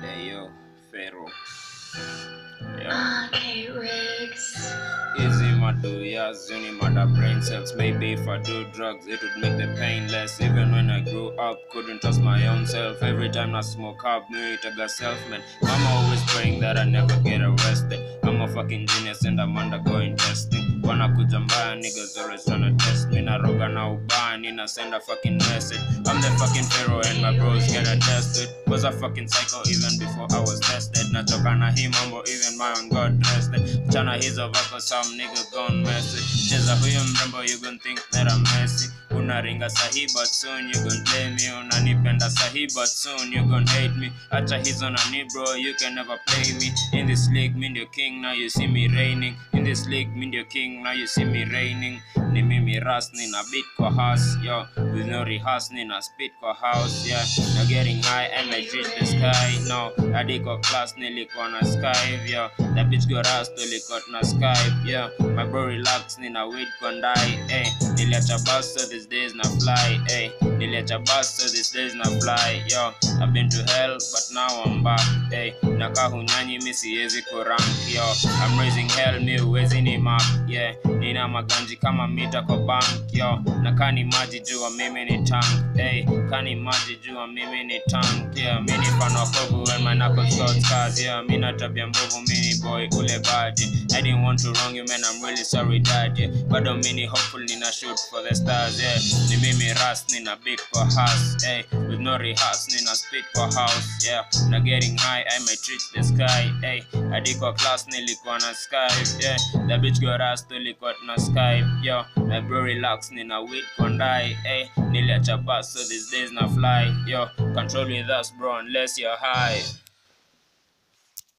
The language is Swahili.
Hey yo, Pharaoh. Yeah. Okay, Riggs. Easy madu, yeah, zuni mada brain cells. Maybe if I do drugs, it would make the pain less. Even when I grew up, couldn't trust my own self. Every time I smoke up, me it a self man. I'm always praying that I never get arrested. I'm a fucking genius and I'm undergoing testing. Wanakuja mbaya, niggas always tryna test me. Naroga na ubani, na send a fucking message. I'm the fucking Pharaoh and my bros get attested. Was a fucking psycho even before I was tested. Nachoka na hii mambo, even my own God dressed it. Chana hizo vako, some nigga gone messy. Cheza huyo mrembo, you gon' think that I'm messy. Unaringa sahi but soon you gon' blame me. Unanipenda sahi but soon you gon' hate me. Acha hizo nani bro, you can never play me. In this league, me your king, now you see me reigning. In this league, me your king, now you see me reigning. Ni mimi ras, nina beat kwa house, yo. With no rehearse, nina spit kwa house, yeah. Now getting high, I might reach the sky, no. Hadi kwa class, nilikuwa na Skype, yo. That bitch got ass, tulikuwa na Skype, yeah. My bro relax, nina weed kwa ndai, eh. Niliacha bus, so these days na fly, eh. Niliacha bus, so these days na fly, yo. I've been to hell, but now I'm back, eh. Nakahunyanyi, mi siezi kurank, yo. I'm raising hell, mi uwezi ni mark, yeah. Nina maganji kama mita kwa bank, yo. Na kani maji jua mimi ni tank, hey. Kani maji jua mimi ni tank, yeah. Mini fan wa kovu when my knuckles got scars, yeah. Mina tabia mbovu, mini boy ule bad, I didn't want to wrong you man, I'm really sorry dad, yeah. Bado mini hopeful, nina shoot for the stars, yeah. Ni mimi ras, nina beat kwa house, hey. With no rehearse, nina spit kwa house, yeah. Na getting high, I might reach the sky, hey. Hadi kwa class, nilikuwa na Skype, yeah. The bitch got ass, tulikuwa na Skype, yo. My bro relax, nina weed kwa ndai, eh. Niliacha bus, so these days na fly, yo. Control with us bro unless you're high.